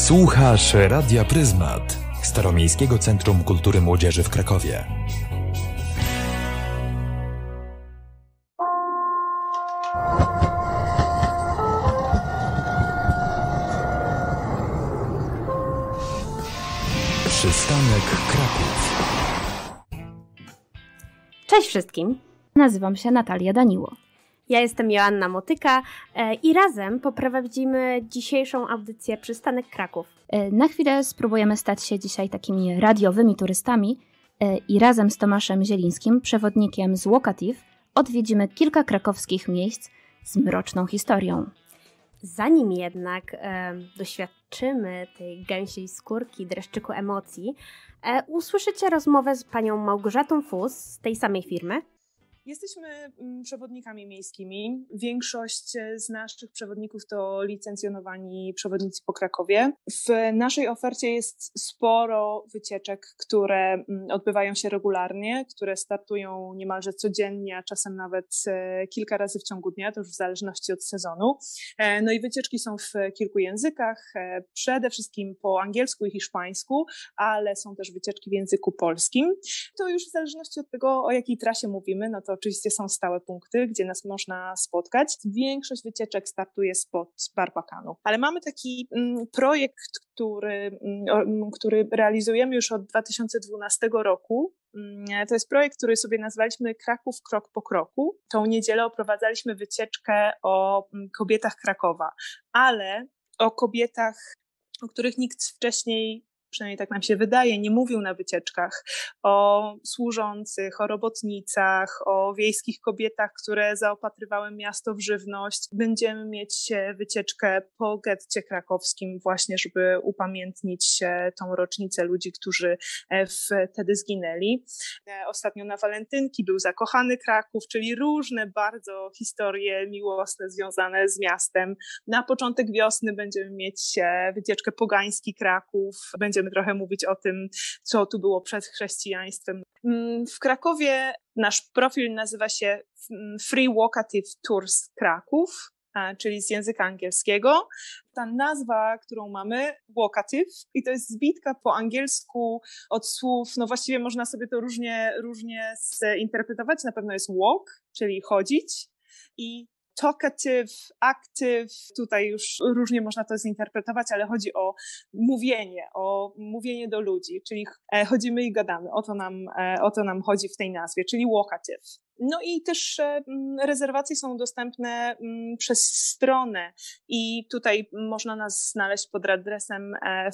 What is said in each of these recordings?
Słuchasz Radia Pryzmat, Staromiejskiego Centrum Kultury Młodzieży w Krakowie. Przystanek Kraków. Cześć wszystkim, nazywam się Natalia Daniło. Ja jestem Joanna Motyka i razem poprowadzimy dzisiejszą audycję Przystanek Kraków. Na chwilę spróbujemy stać się dzisiaj takimi radiowymi turystami i razem z Tomaszem Zielińskim, przewodnikiem z Walkative, odwiedzimy kilka krakowskich miejsc z mroczną historią. Zanim jednak doświadczymy tej gęsiej skórki, dreszczyku emocji, usłyszycie rozmowę z panią Małgorzatą Fus z tej samej firmy. Jesteśmy przewodnikami miejskimi. Większość z naszych przewodników to licencjonowani przewodnicy po Krakowie. W naszej ofercie jest sporo wycieczek, które odbywają się regularnie, które startują niemalże codziennie, a czasem nawet kilka razy w ciągu dnia, to już w zależności od sezonu. No i wycieczki są w kilku językach, przede wszystkim po angielsku i hiszpańsku, ale są też wycieczki w języku polskim. To już w zależności od tego, o jakiej trasie mówimy, no to oczywiście są stałe punkty, gdzie nas można spotkać. Większość wycieczek startuje spod Barbakanu. Ale mamy taki projekt, który realizujemy już od 2012 roku. To jest projekt, który sobie nazwaliśmy Kraków krok po kroku. Tą niedzielę oprowadzaliśmy wycieczkę o kobietach Krakowa, ale o kobietach, o których nikt wcześniej, przynajmniej tak nam się wydaje, nie mówił na wycieczkach, o służących, o robotnicach, o wiejskich kobietach, które zaopatrywały miasto w żywność. Będziemy mieć wycieczkę po getcie krakowskim właśnie, żeby upamiętnić tą rocznicę ludzi, którzy wtedy zginęli. Ostatnio na walentynki był zakochany Kraków, czyli różne bardzo historie miłosne związane z miastem. Na początek wiosny będziemy mieć wycieczkę pogański Kraków. Będziemy trochę mówić o tym, co tu było przed chrześcijaństwem. W Krakowie nasz profil nazywa się Free Walkative Tours Kraków, czyli z języka angielskiego. Ta nazwa, którą mamy, Walkative, i to jest zbitka po angielsku od słów, no właściwie można sobie to różnie zinterpretować. Na pewno jest walk, czyli chodzić, i talkative, active, tutaj już różnie można to zinterpretować, ale chodzi o mówienie do ludzi, czyli chodzimy i gadamy, o to nam chodzi w tej nazwie, czyli walkative. No i też rezerwacje są dostępne przez stronę i tutaj można nas znaleźć pod adresem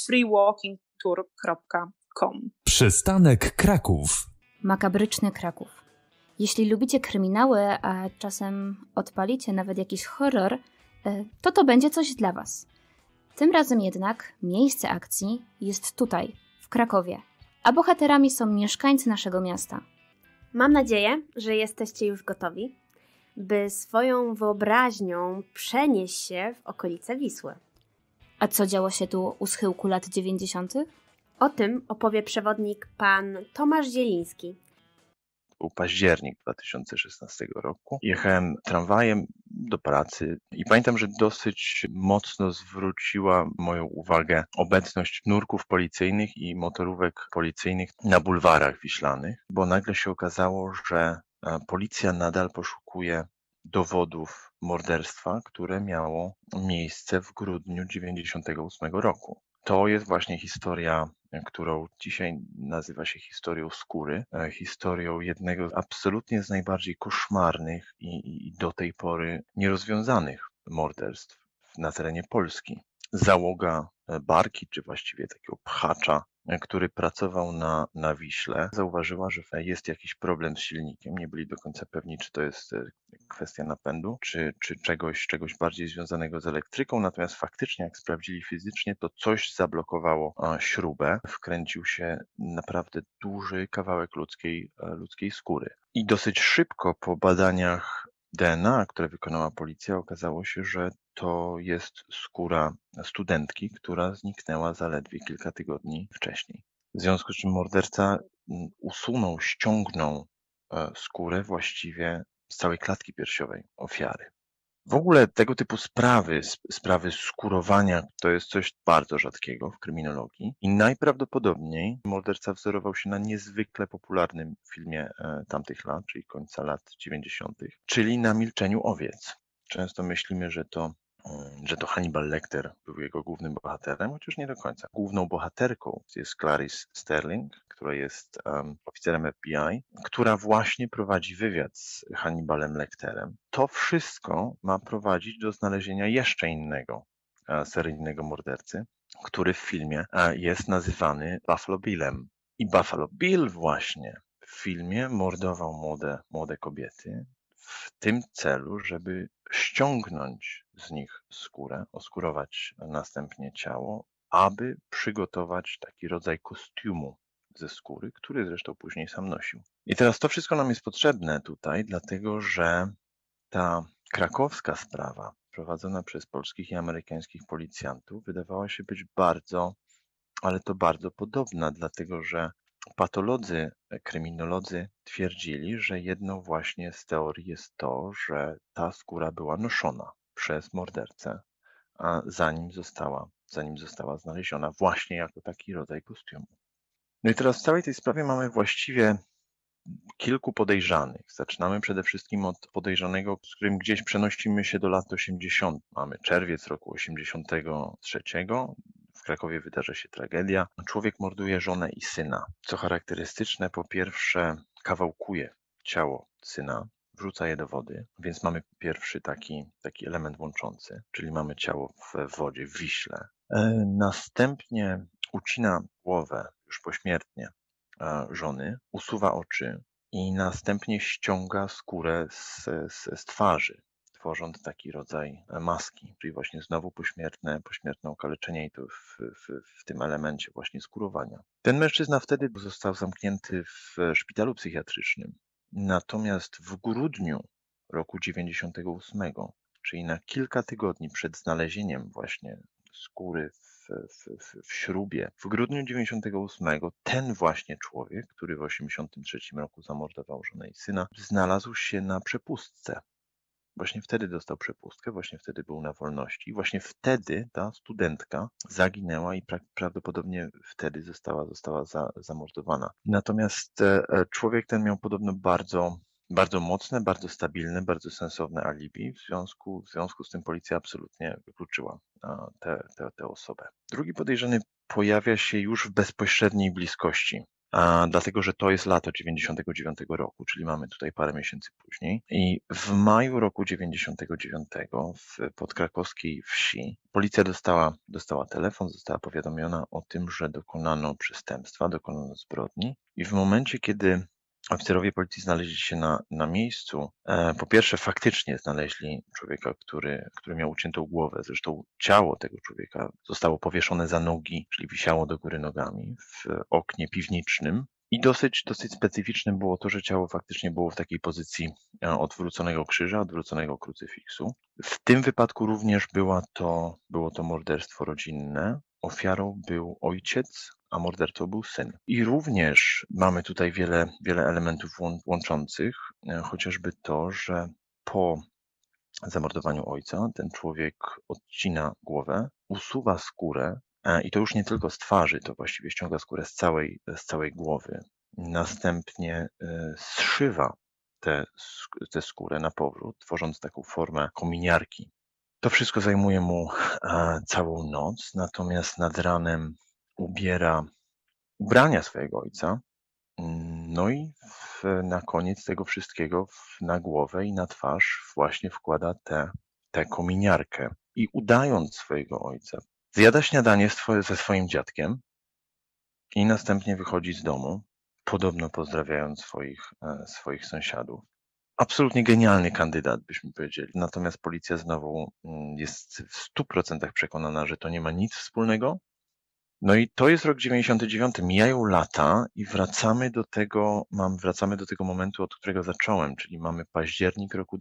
freewalkingtour.com. Przystanek Kraków. Makabryczny Kraków. Jeśli lubicie kryminały, a czasem odpalicie nawet jakiś horror, to będzie coś dla Was. Tym razem jednak miejsce akcji jest tutaj, w Krakowie, a bohaterami są mieszkańcy naszego miasta. Mam nadzieję, że jesteście już gotowi, by swoją wyobraźnią przenieść się w okolice Wisły. A co działo się tu u schyłku lat 90.? O tym opowie przewodnik pan Tomasz Zieliński. Był październik 2016 roku. Jechałem tramwajem do pracy i pamiętam, że dosyć mocno zwróciła moją uwagę obecność nurków policyjnych i motorówek policyjnych na bulwarach wiślanych, bo nagle się okazało, że policja nadal poszukuje dowodów morderstwa, które miało miejsce w grudniu 1998 roku. To jest właśnie historia, którą dzisiaj nazywa się historią skóry, historią jednego absolutnie z najbardziej koszmarnych i do tej pory nierozwiązanych morderstw na terenie Polski. Załoga barki, czy właściwie takiego pchacza, który pracował na Wiśle, zauważyła, że jest jakiś problem z silnikiem. Nie byli do końca pewni, czy to jest kwestia napędu, czy czegoś bardziej związanego z elektryką. Natomiast faktycznie, jak sprawdzili fizycznie, to coś zablokowało śrubę. Wkręcił się naprawdę duży kawałek ludzkiej skóry. I dosyć szybko po badaniach DNA, które wykonała policja, okazało się, że to jest skóra studentki, która zniknęła zaledwie kilka tygodni wcześniej. W związku z czym morderca ściągnął skórę właściwie z całej klatki piersiowej ofiary. W ogóle tego typu sprawy skórowania, to jest coś bardzo rzadkiego w kryminologii i najprawdopodobniej morderca wzorował się na niezwykle popularnym filmie tamtych lat, czyli końca lat 90., czyli na Milczeniu owiec. Często myślimy, że to Hannibal Lecter był jego głównym bohaterem, chociaż nie do końca. Główną bohaterką jest Clarice Sterling, która jest oficerem FBI, która właśnie prowadzi wywiad z Hannibalem Lecterem. To wszystko ma prowadzić do znalezienia jeszcze innego seryjnego mordercy, który w filmie jest nazywany Buffalo Billem. I Buffalo Bill właśnie w filmie mordował młode kobiety w tym celu, żeby ściągnąć z nich skórę, oskurować następnie ciało, aby przygotować taki rodzaj kostiumu ze skóry, który zresztą później sam nosił. I teraz to wszystko nam jest potrzebne tutaj, dlatego że ta krakowska sprawa prowadzona przez polskich i amerykańskich policjantów wydawała się być bardzo, ale to bardzo podobna, dlatego że patolodzy, kryminolodzy twierdzili, że jedną właśnie z teorii jest to, że ta skóra była noszona przez mordercę, a zanim została znaleziona właśnie jako taki rodzaj kostiumu. No i teraz w całej tej sprawie mamy właściwie kilku podejrzanych. Zaczynamy przede wszystkim od podejrzanego, z którym gdzieś przenosimy się do lat 80. Mamy czerwiec roku 83. W Krakowie wydarza się tragedia. Człowiek morduje żonę i syna. Co charakterystyczne, po pierwsze kawałkuje ciało syna, wrzuca je do wody, więc mamy pierwszy taki element łączący, czyli mamy ciało w wodzie, w Wiśle. Następnie ucina głowę już pośmiertnie żony, usuwa oczy i następnie ściąga skórę z twarzy, tworząc taki rodzaj maski, czyli właśnie znowu pośmiertne okaleczenie i to w tym elemencie właśnie skórowania. Ten mężczyzna wtedy został zamknięty w szpitalu psychiatrycznym, natomiast w grudniu roku 98, czyli na kilka tygodni przed znalezieniem właśnie skóry w śrubie. W grudniu 98 ten właśnie człowiek, który w 83 roku zamordował żonę i syna, znalazł się na przepustce. Właśnie wtedy dostał przepustkę, właśnie wtedy był na wolności. Właśnie wtedy ta studentka zaginęła i prawdopodobnie wtedy została zamordowana. Natomiast człowiek ten miał podobno bardzo mocne, bardzo stabilne, bardzo sensowne alibi. W związku z tym policja absolutnie wykluczyła tę osobę. Drugi podejrzany pojawia się już w bezpośredniej bliskości, dlatego że to jest lato 99 roku, czyli mamy tutaj parę miesięcy później. I w maju roku 99 w podkrakowskiej wsi policja dostała telefon, została powiadomiona o tym, że dokonano przestępstwa, dokonano zbrodni. I w momencie, kiedy oficerowie policji znaleźli się na miejscu, po pierwsze faktycznie znaleźli człowieka, który miał uciętą głowę. Zresztą ciało tego człowieka zostało powieszone za nogi, czyli wisiało do góry nogami w oknie piwniczym. I dosyć specyficzne było to, że ciało faktycznie było w takiej pozycji odwróconego krzyża, odwróconego krucyfiksu. W tym wypadku również było to morderstwo rodzinne. Ofiarą był ojciec, a mordercą był syn. I również mamy tutaj wiele elementów łączących, chociażby to, że po zamordowaniu ojca ten człowiek odcina głowę, usuwa skórę i to już nie tylko z twarzy, to właściwie ściąga skórę z całej głowy. Następnie zszywa tę skórę na powrót, tworząc taką formę kominiarki. To wszystko zajmuje mu całą noc, natomiast nad ranem ubiera ubrania swojego ojca, no i na koniec tego wszystkiego na głowę i na twarz właśnie wkłada tę kominiarkę i udając swojego ojca, zjada śniadanie ze swoim dziadkiem i następnie wychodzi z domu, podobno pozdrawiając swoich sąsiadów. Absolutnie genialny kandydat, byśmy powiedzieli. Natomiast policja znowu jest w 100% przekonana, że to nie ma nic wspólnego. No i to jest rok 99. Mijają lata i wracamy do tego momentu, od którego zacząłem, czyli mamy październik roku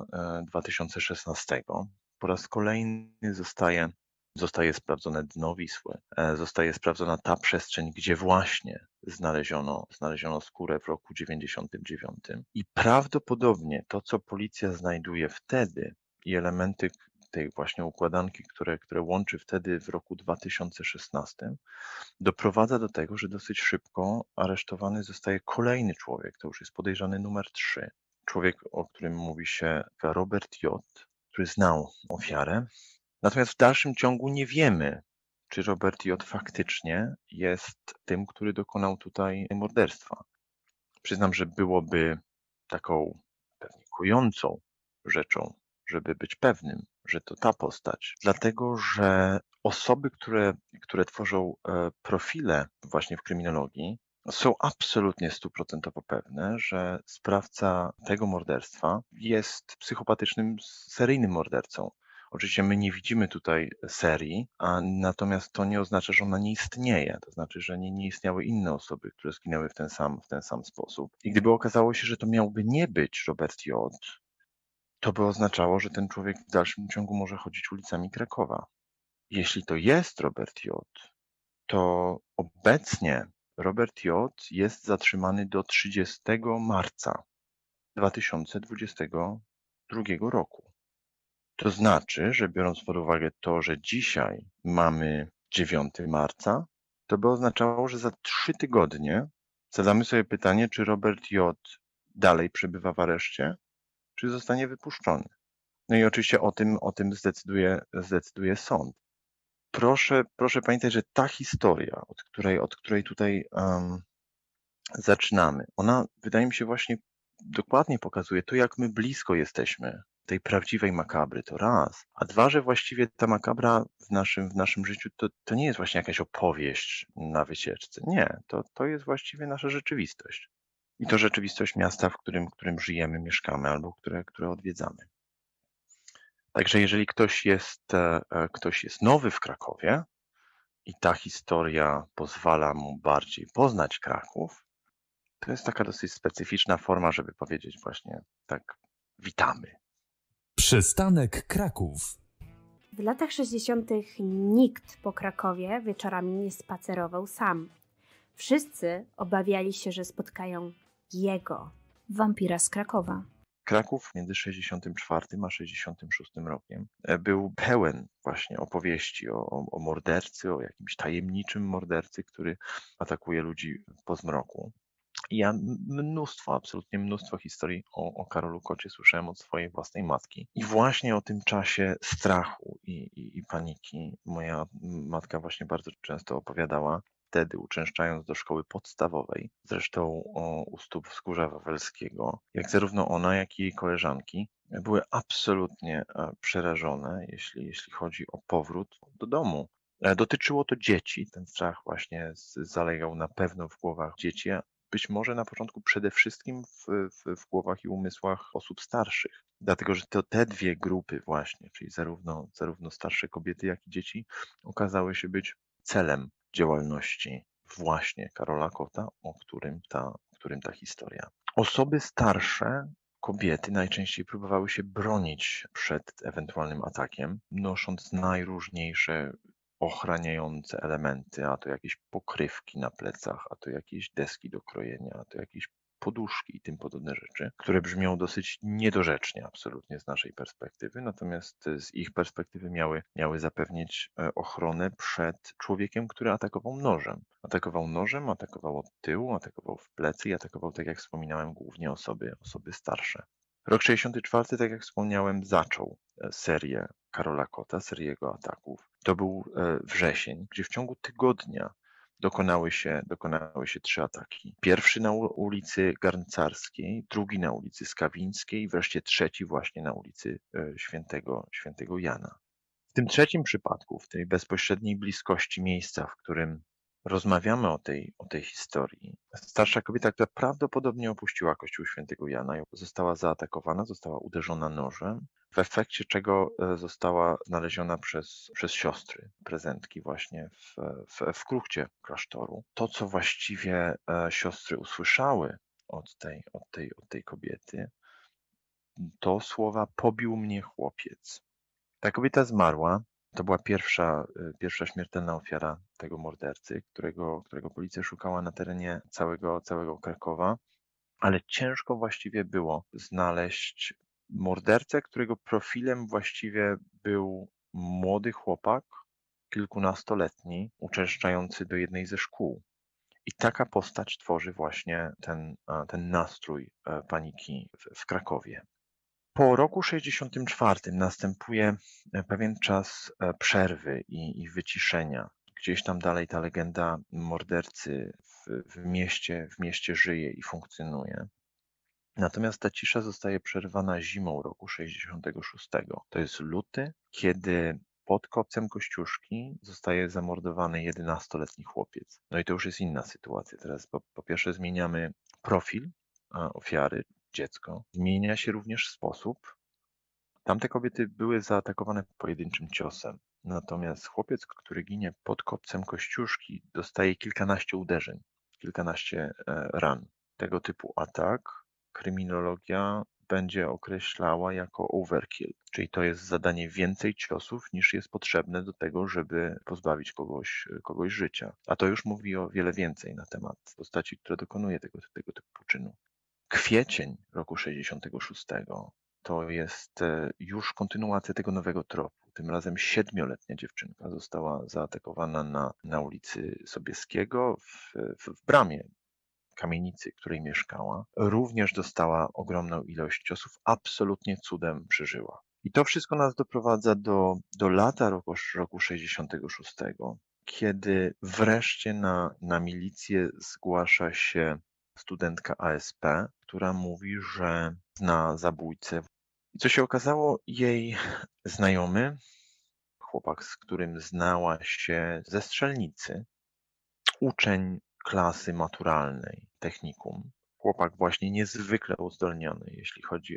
2016. Po raz kolejny zostaje sprawdzone dno Wisły, zostaje sprawdzona ta przestrzeń, gdzie właśnie znaleziono skórę w roku 99. I prawdopodobnie to, co policja znajduje wtedy, i elementy tej właśnie układanki, które łączy wtedy w roku 2016, doprowadza do tego, że dosyć szybko aresztowany zostaje kolejny człowiek, to już jest podejrzany numer 3. Człowiek, o którym mówi się Robert J., który znał ofiarę. Natomiast w dalszym ciągu nie wiemy, czy Robert J. faktycznie jest tym, który dokonał tutaj morderstwa. Przyznam, że byłoby taką pewnie kującą rzeczą, żeby być pewnym, że to ta postać. Dlatego, że osoby, które tworzą profile właśnie w kryminologii, są absolutnie stuprocentowo pewne, że sprawca tego morderstwa jest psychopatycznym, seryjnym mordercą. Oczywiście my nie widzimy tutaj serii, natomiast to nie oznacza, że ona nie istnieje. To znaczy, że nie istniały inne osoby, które zginęły w ten sam sposób. I gdyby okazało się, że to miałby nie być Robert J., to by oznaczało, że ten człowiek w dalszym ciągu może chodzić ulicami Krakowa. Jeśli to jest Robert J., to obecnie Robert J. jest zatrzymany do 30 marca 2022 roku. To znaczy, że biorąc pod uwagę to, że dzisiaj mamy 9 marca, to by oznaczało, że za 3 tygodnie zadamy sobie pytanie, czy Robert J. dalej przebywa w areszcie, czy zostanie wypuszczony. No i oczywiście o tym zdecyduje sąd. Proszę pamiętać, że ta historia, od której tutaj zaczynamy, ona wydaje mi się właśnie dokładnie pokazuje to, jak my blisko jesteśmy tej prawdziwej makabry, to raz. A dwa, że właściwie ta makabra w naszym życiu to nie jest właśnie jakaś opowieść na wycieczce. Nie, to jest właściwie nasza rzeczywistość. I to rzeczywistość miasta, w którym żyjemy, mieszkamy albo które odwiedzamy. Także jeżeli ktoś jest nowy w Krakowie i ta historia pozwala mu bardziej poznać Kraków, to jest taka dosyć specyficzna forma, żeby powiedzieć właśnie tak, witamy. Przystanek Kraków. W latach 60. nikt po Krakowie wieczorami nie spacerował sam. Wszyscy obawiali się, że spotkają jego. Wampira z Krakowa. Kraków między 64 a 66 rokiem był pełen właśnie opowieści o mordercy, o jakimś tajemniczym mordercy, który atakuje ludzi po zmroku. I ja absolutnie mnóstwo historii o Karolu Kocie słyszałem od swojej własnej matki. I właśnie o tym czasie strachu i paniki moja matka właśnie bardzo często opowiadała. Wtedy uczęszczając do szkoły podstawowej, zresztą u stóp Wzgórza Wawelskiego, jak zarówno ona, jak i jej koleżanki były absolutnie przerażone, jeśli chodzi o powrót do domu. Dotyczyło to dzieci, ten strach właśnie zalegał na pewno w głowach dzieci, a być może na początku przede wszystkim w głowach i umysłach osób starszych. Dlatego, że to te dwie grupy właśnie, czyli zarówno starsze kobiety, jak i dzieci, okazały się być celem działalności właśnie Karola Kota, o którym ta historia. Osoby starsze, kobiety najczęściej próbowały się bronić przed ewentualnym atakiem, nosząc najróżniejsze ochraniające elementy, a to jakieś pokrywki na plecach, a to jakieś deski do krojenia, a to jakieś poduszki i tym podobne rzeczy, które brzmią dosyć niedorzecznie absolutnie z naszej perspektywy, natomiast z ich perspektywy miały zapewnić ochronę przed człowiekiem, który atakował nożem. Atakował od tyłu, atakował w plecy i atakował, tak jak wspominałem, głównie osoby starsze. Rok 64, tak jak wspomniałem, zaczął serię Karola Kota, serię jego ataków. To był wrzesień, gdzie w ciągu tygodnia dokonały się 3 ataki. Pierwszy na ulicy Garncarskiej, drugi na ulicy Skawińskiej, wreszcie trzeci właśnie na ulicy Świętego Jana. W tym trzecim przypadku, w tej bezpośredniej bliskości miejsca, w którym rozmawiamy o tej historii, starsza kobieta, która prawdopodobnie opuściła kościół Świętego Jana, została zaatakowana, została uderzona nożem, w efekcie czego została znaleziona przez siostry prezentki właśnie w kruchcie klasztoru. To, co właściwie siostry usłyszały od tej kobiety, to słowa „pobił mnie chłopiec”. Ta kobieta zmarła. To była pierwsza śmiertelna ofiara tego mordercy, którego policja szukała na terenie całego Krakowa, ale ciężko właściwie było znaleźć mordercę, którego profilem właściwie był młody chłopak, kilkunastoletni, uczęszczający do jednej ze szkół. I taka postać tworzy właśnie ten nastrój paniki w Krakowie. Po roku 64 następuje pewien czas przerwy i wyciszenia. Gdzieś tam dalej ta legenda mordercy w mieście żyje i funkcjonuje. Natomiast ta cisza zostaje przerwana zimą roku 66. To jest luty, kiedy pod kopcem Kościuszki zostaje zamordowany 11-letni chłopiec. No i to już jest inna sytuacja. Teraz po pierwsze zmieniamy profil ofiary, dziecko. Zmienia się również sposób. Tamte kobiety były zaatakowane pojedynczym ciosem. Natomiast chłopiec, który ginie pod kopcem Kościuszki, dostaje kilkanaście uderzeń, kilkanaście ran. Tego typu atak kryminologia będzie określała jako overkill, czyli to jest zadanie więcej ciosów niż jest potrzebne do tego, żeby pozbawić kogoś życia. A to już mówi o wiele więcej na temat postaci, która dokonuje tego typu czynu. Kwiecień roku 66 to jest już kontynuacja tego nowego tropu. Tym razem 7-letnia dziewczynka została zaatakowana na ulicy Sobieskiego w bramie kamienicy, w której mieszkała. Również dostała ogromną ilość ciosów, absolutnie cudem przeżyła. I to wszystko nas doprowadza do lata roku 66, kiedy wreszcie na milicję zgłasza się studentka ASP, która mówi, że zna zabójcę. I co się okazało, jej znajomy, chłopak, z którym znała się ze strzelnicy, uczeń klasy maturalnej technikum, chłopak właśnie niezwykle uzdolniony, jeśli chodzi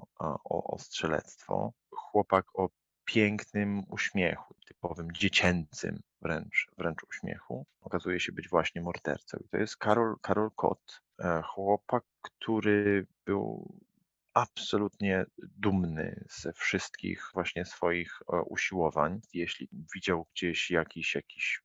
o strzelectwo, chłopak o pięknym uśmiechu, typowym dziecięcym wręcz uśmiechu, okazuje się być właśnie mordercą. I to jest Karol Kot, chłopak, który był absolutnie dumny ze wszystkich właśnie swoich usiłowań. Jeśli widział gdzieś jakiś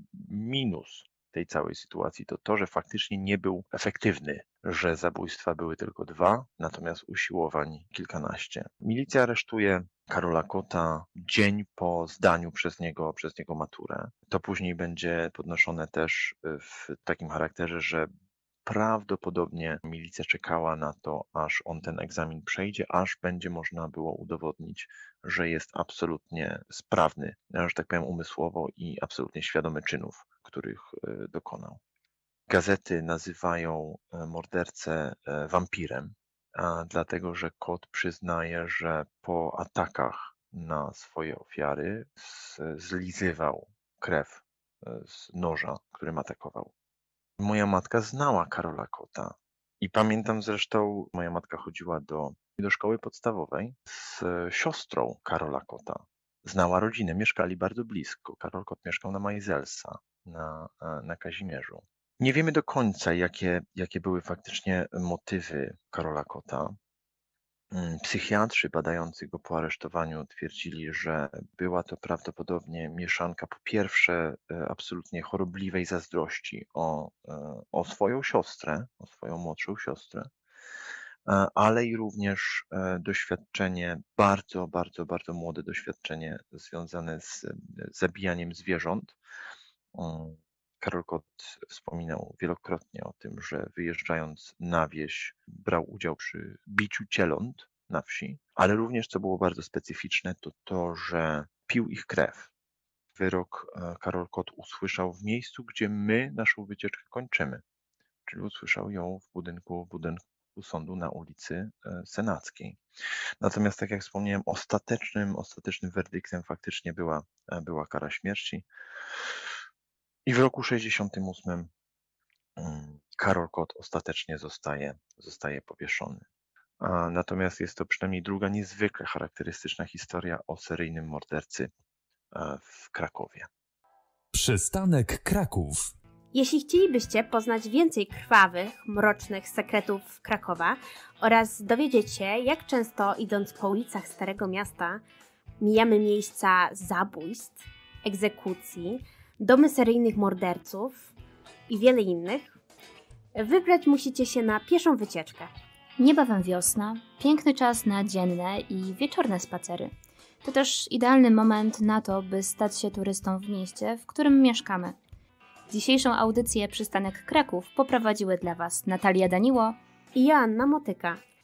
minus tej całej sytuacji, to, że faktycznie nie był efektywny, że zabójstwa były tylko 2, natomiast usiłowań kilkanaście. Milicja aresztuje Karola Kota dzień po zdaniu przez niego maturę. To później będzie podnoszone też w takim charakterze, że prawdopodobnie milicja czekała na to, aż on ten egzamin przejdzie, aż będzie można było udowodnić, że jest absolutnie sprawny, że tak powiem umysłowo i absolutnie świadomy czynów, których dokonał. Gazety nazywają mordercę wampirem, dlatego że Kot przyznaje, że po atakach na swoje ofiary zlizywał krew z noża, którym atakował. Moja matka znała Karola Kota i pamiętam zresztą, moja matka chodziła do szkoły podstawowej z siostrą Karola Kota. Znała rodzinę, mieszkali bardzo blisko. Karol Kot mieszkał na Majzelsa, na Kazimierzu. Nie wiemy do końca, jakie były faktycznie motywy Karola Kota. Psychiatrzy badający go po aresztowaniu twierdzili, że była to prawdopodobnie mieszanka po pierwsze absolutnie chorobliwej zazdrości o swoją siostrę, o swoją młodszą siostrę, ale i również doświadczenie, bardzo młode doświadczenie związane z zabijaniem zwierząt. Karol Kot wspominał wielokrotnie o tym, że wyjeżdżając na wieś brał udział przy biciu cieląt na wsi, ale również, co było bardzo specyficzne, to, że pił ich krew. Wyrok Karol Kot usłyszał w miejscu, gdzie my naszą wycieczkę kończymy, czyli usłyszał ją w budynku sądu na ulicy Senackiej. Natomiast, tak jak wspomniałem, ostatecznym werdyktem faktycznie była kara śmierci. I w roku 68 Karol Kot ostatecznie zostaje powieszony. Natomiast jest to przynajmniej druga niezwykle charakterystyczna historia o seryjnym mordercy w Krakowie. Przystanek Kraków. Jeśli chcielibyście poznać więcej krwawych, mrocznych sekretów Krakowa oraz dowiedzieć się, jak często idąc po ulicach Starego Miasta mijamy miejsca zabójstw, egzekucji, domy seryjnych morderców i wiele innych, wybrać musicie się na pieszą wycieczkę. Niebawem wiosna, piękny czas na dzienne i wieczorne spacery. To też idealny moment na to, by stać się turystą w mieście, w którym mieszkamy. Dzisiejszą audycję Przystanek Kraków poprowadziły dla Was Natalia Daniło i Joanna Motyka.